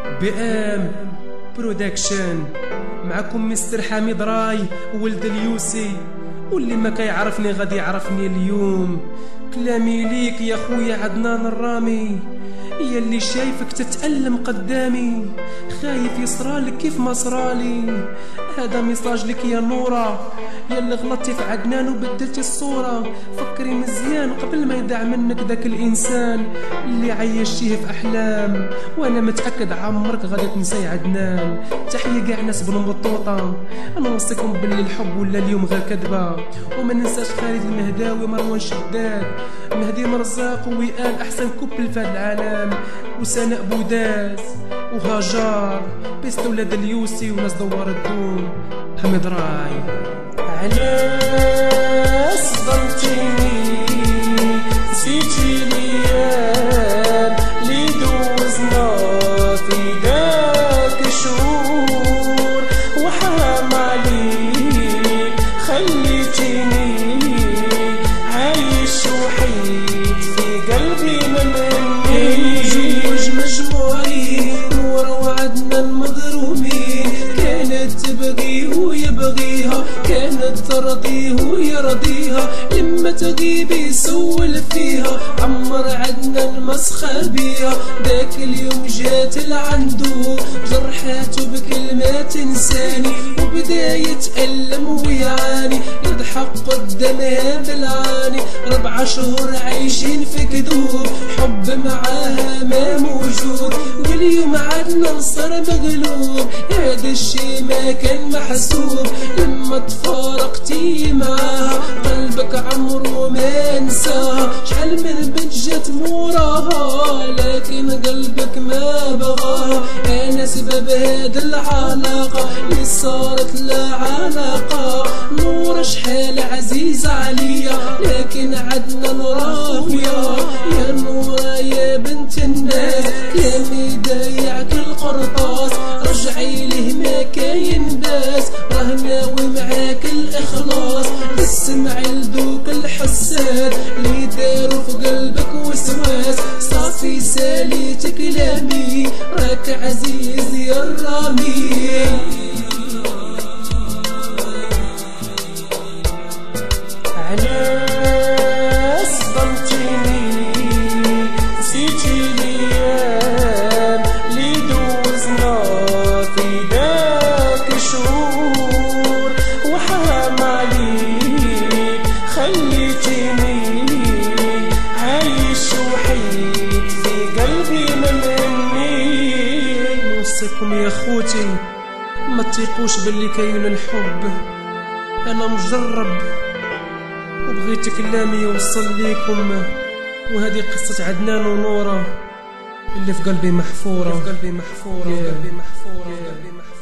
بام برودكشن. معكم مستر حميد راي ولد اليوسي، واللي ما كيعرفني غادي يعرفني اليوم. كلامي ليك يا خويا عدنان الرامي، يا اللي شايفك تتألم قدامي، خايف يصرالك كيف ما صرالي. هذا ميساج لك يا نورة، يا اللي غلطتي في عدنان وبدلتي الصورة. فكري مزيان قبل ما يضيع منك ذاك الإنسان اللي عيشتيه في أحلام، وأنا متأكد عمرك غادي تنسي عدنان. تحية كاع ناس بنبطوطة، أنا نوصيكم باللي الحب ولا اليوم غير كذبة. وما ننساش خالد المهداوي، مروان شداد، مهدي مرزاق، ووئال أحسن كوبل في هذا العالم، وسناء بوداس وهاجار بيست ولاد اليوسي وناس دوار الدوم. حميد راي. علاش ظلمتيني نسيتي ليام لي دوزنا في داك الشهور، وحرام عليك خليتيني عايش وحيد في قلبي ممني. زوج مجموعين نورة وعدنان مضروبين، كانت تبغيه ويبغيها، كانت ترضيه ويرضيها، لما تغيب يسول فيها. عمر عدنان مسخر بيها، ذاك اليوم جات لعندو جرحاته بكلمات تنساني، وبدا يتألم ويعاني، يضحك قدامها بالعاني. 4 شهور عايشين في كذوب، حب معاها ما موجود، واليوم عدنان صار مغلوب. هذا الشي ما كان محسوب، لما تفارقتي معاها قلبك عمره ما نساها. شحال من بنت جات موراها لكن قلبك ما بغاها. انا سبب هذه العلاقة اللي صارت لا علاقة. نور شحال عزيزة عليا لكن عدنان راوية. يا نورة يا بنت الناس، كلامي دايعك القرطاس، رجعي له ما كاين باس، راه ناوي معاك الاخلاص. اسمعي لذوك الحساد اللي داروا في قلبك وسواس، صافي ساليت كلامي راك عزيز يا الرامي. علاش ظلمتيني نسيتي ليام لي دوزنا في داك الشهور، وحرام عليك خليتيني عايش وحيد في قلبي ممني. نوصيكم يا خوتي ما تثيقوش باللي كاين الحب، انا مجرب وبغيت كلامي يوصل ليكم. وهذه قصة عدنان ونورة اللي في قلبي محفورة.